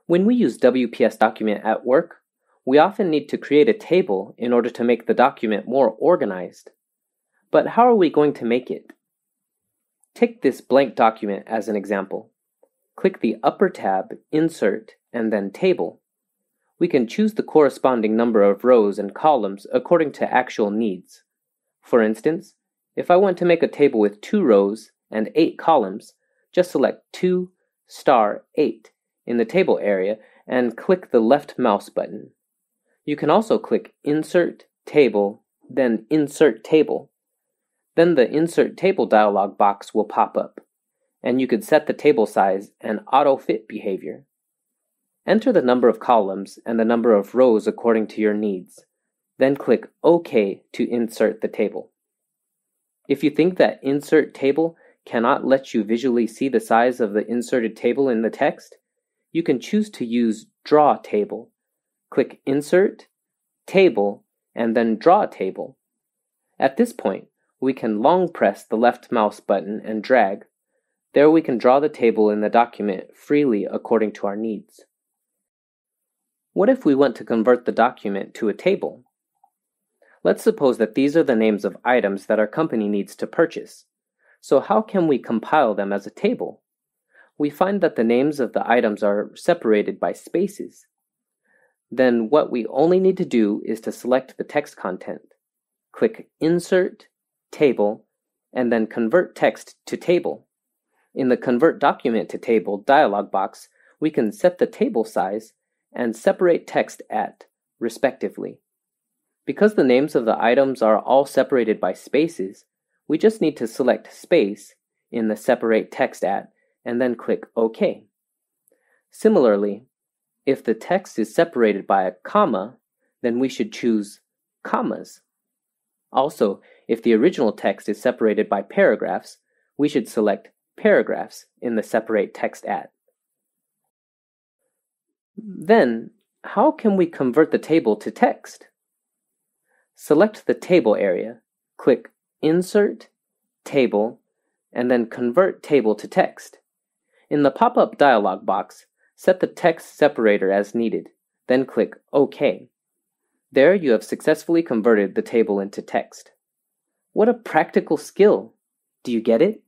When we use WPS Document at work, we often need to create a table in order to make the document more organized. But how are we going to make it? Take this blank document as an example. Click the upper tab, Insert, and then Table. We can choose the corresponding number of rows and columns according to actual needs. For instance, if I want to make a table with 2 rows and 8 columns, just select 2 * 8 in the table area and click the left mouse button. You can also click Insert Table, then Insert Table. Then the Insert Table dialog box will pop up, and you could set the table size and auto-fit behavior. Enter the number of columns and the number of rows according to your needs. Then click OK to insert the table. If you think that Insert Table cannot let you visually see the size of the inserted table in the text, you can choose to use Draw Table. Click Insert, Table, and then Draw Table. At this point, we can long press the left mouse button and drag. There we can draw the table in the document freely according to our needs. What if we want to convert the document to a table? Let's suppose that these are the names of items that our company needs to purchase. So how can we compile them as a table? We find that the names of the items are separated by spaces. Then what we only need to do is to select the text content. Click Insert, Table, and then Convert Text to Table. In the Convert Document to Table dialog box, we can set the table size and separate text at, respectively. Because the names of the items are all separated by spaces, we just need to select Space in the Separate Text At, and then click OK. Similarly, if the text is separated by a comma, then we should choose commas. Also, if the original text is separated by paragraphs, we should select Paragraphs in the Separate Text At. Then, how can we convert the table to text? Select the table area, click Insert, Table, and then Convert Table to Text. In the pop-up dialog box, set the text separator as needed, then click OK. There you have successfully converted the table into text. What a practical skill! Do you get it?